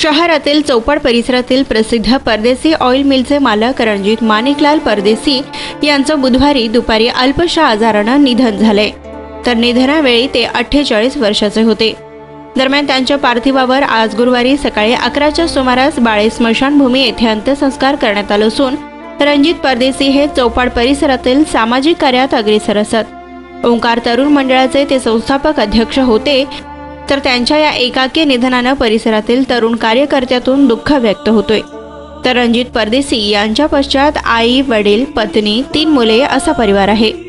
शहरातील चौपाट परिसरातील प्रसिद्ध परदेसी ऑइल मिलचे मालक रणजित माणिकलाल परदेसी यांचं बुधवारी दुपारी अल्पशा आजारानं निधन झाले। तर निधनावेळी ते 48 वर्षाचे होते। दरम्यान त्यांच्या पार्थिवावर आज गुरुवारी सकाळी 11च्या सुमारास बाळे स्मशानभूमी येथे अंत्यसंस्कार करण्यात आले असून रणजित परदेसी हे चौपाट परिसरातील सामाजिक कार्यात अग्रेसर असत। ओंकार तरुण मंडळाचे ते संस्थापक अध्यक्ष होते। तर त्यांच्या या एकाकी निधनानं परिसरातील तरुण कार्यकर्त्यातून दुःख व्यक्त होतोय। तर रणजित परदेसी यांच्या पश्चात आई, वडील, पत्नी, 3 मुले असा परिवार आहे।